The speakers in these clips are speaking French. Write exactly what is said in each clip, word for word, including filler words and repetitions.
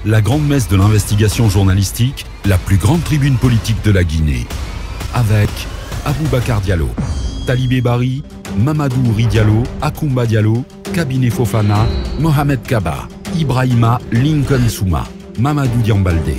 la grande messe de l'investigation journalistique, la plus grande tribune politique de la Guinée. Avec Aboubacar Diallo, Talibé Bari, Mamadou Ouri Diallo, Akoumba Diallo, Kabinet Fofana, Mohamed Kaba, Ibrahima Lincoln Souma, Mamadou Diambalde.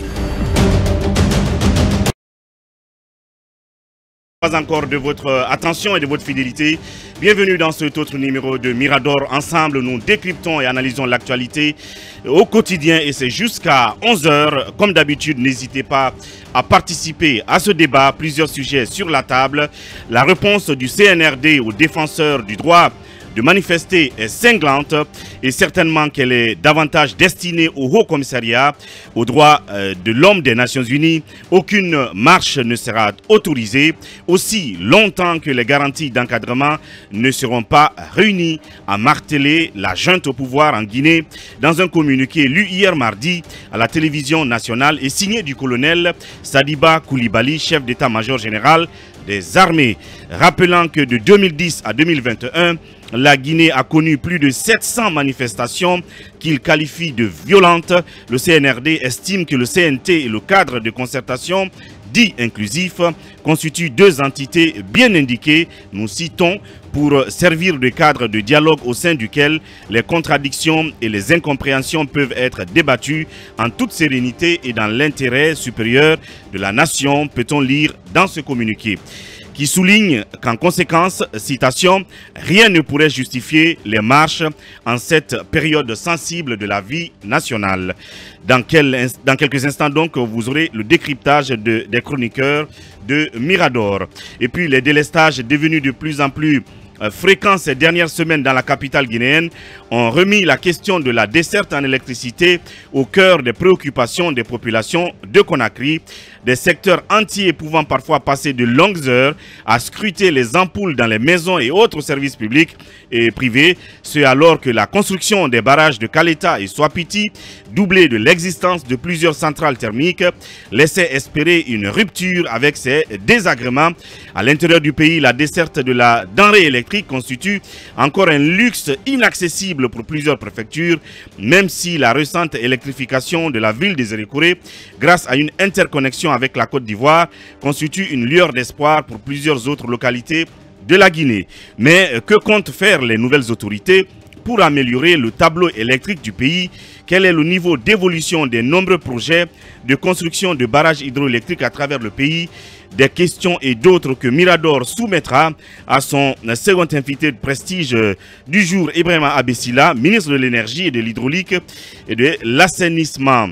Pas encore de votre attention et de votre fidélité. Bienvenue dans cet autre numéro de Mirador. Ensemble, nous décryptons et analysons l'actualité au quotidien et c'est jusqu'à onze heures. Comme d'habitude, n'hésitez pas à participer à ce débat. Plusieurs sujets sur la table. La réponse du C N R D aux défenseurs du droit de manifester est cinglante et certainement qu'elle est davantage destinée au Haut Commissariat aux droits de l'homme des Nations Unies. Aucune marche ne sera autorisée aussi longtemps que les garanties d'encadrement ne seront pas réunies, a martelé la junte au pouvoir en Guinée dans un communiqué lu hier mardi à la télévision nationale et signé du colonel Sadiba Koulibaly, chef d'état-major général des armées, rappelant que de deux mille dix à deux mille vingt et un, la Guinée a connu plus de sept cents manifestations qu'il qualifie de violentes. Le C N R D estime que le C N T et le cadre de concertation dit inclusif constituent deux entités bien indiquées, nous citons, pour servir de cadre de dialogue au sein duquel les contradictions et les incompréhensions peuvent être débattues en toute sérénité et dans l'intérêt supérieur de la nation, peut-on lire dans ce communiqué, qui souligne qu'en conséquence, citation, rien ne pourrait justifier les marches en cette période sensible de la vie nationale. Dans, quel, dans quelques instants donc, vous aurez le décryptage de, des chroniqueurs de Mirador. Et puis les délestages devenus de plus en plus fréquents ces dernières semaines dans la capitale guinéenne ont remis la question de la desserte en électricité au cœur des préoccupations des populations de Conakry, des secteurs entiers pouvant parfois passer de longues heures à scruter les ampoules dans les maisons et autres services publics et privés, ce alors que la construction des barrages de Kaleta et Swapiti, doublée de l'existence de plusieurs centrales thermiques, laissait espérer une rupture avec ces désagréments. À l'intérieur du pays, la desserte de la denrée électrique constitue encore un luxe inaccessible pour plusieurs préfectures, même si la récente électrification de la ville des Zérékouré, grâce à une interconnexion avec la Côte d'Ivoire, constitue une lueur d'espoir pour plusieurs autres localités de la Guinée. Mais que comptent faire les nouvelles autorités pour améliorer le tableau électrique du pays? Quel est le niveau d'évolution des nombreux projets de construction de barrages hydroélectriques à travers le pays? Des questions et d'autres que Mirador soumettra à son second invité de prestige du jour, Ibrahima Abessila, ministre de l'énergie et de l'hydraulique et de l'assainissement.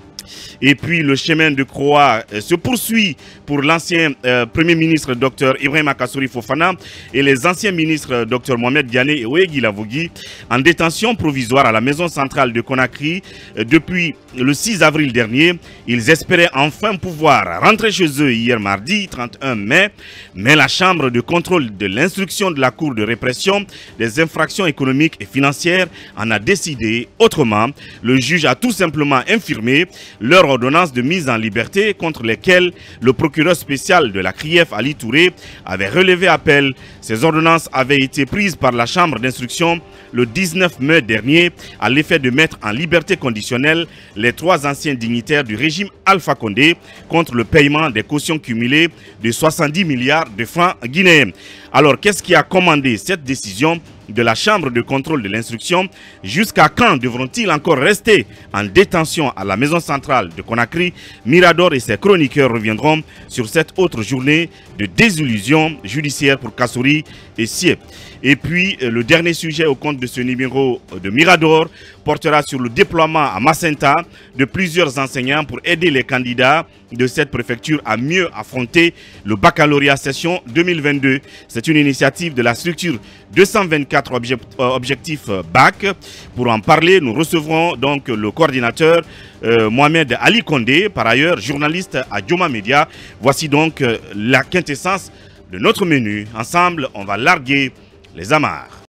Et puis le chemin de croix se poursuit pour l'ancien euh, Premier ministre Dr Ibrahima Kassory Fofana et les anciens ministres Dr Mohamed Diané et Oegui Lavogui en détention provisoire à la maison centrale de Conakry euh, depuis le six avril dernier. Ils espéraient enfin pouvoir rentrer chez eux hier mardi trente et un mai, mais la chambre de contrôle de l'instruction de la Cour de répression des infractions économiques et financières en a décidé autrement. Le juge a tout simplement infirmé leur ordonnance de mise en liberté contre lesquelles le procureur spécial de la C R I E F, Ali Touré, avait relevé appel. Ces ordonnances avaient été prises par la chambre d'instruction le dix-neuf mai dernier à l'effet de mettre en liberté conditionnelle les trois anciens dignitaires du régime Alpha Condé contre le paiement des cautions cumulées de soixante-dix milliards de francs guinéens. Alors, qu'est-ce qui a commandé cette décision de la chambre de contrôle de l'instruction? Jusqu'à quand devront-ils encore rester en détention à la maison centrale de Conakry? Mirador et ses chroniqueurs reviendront sur cette autre journée de désillusion judiciaire pour Kassory et Siep. Et puis, le dernier sujet au compte de ce numéro de Mirador portera sur le déploiement à Macenta de plusieurs enseignants pour aider les candidats de cette préfecture à mieux affronter le baccalauréat session deux mille vingt-deux. C'est une initiative de la structure deux cent vingt-quatre objectifs B A C. Pour en parler, nous recevrons donc le coordinateur euh, Mohamed Ali Condé, par ailleurs journaliste à Dioma Media. Voici donc euh, la quintessence de notre menu. Ensemble, on va larguer les amarres.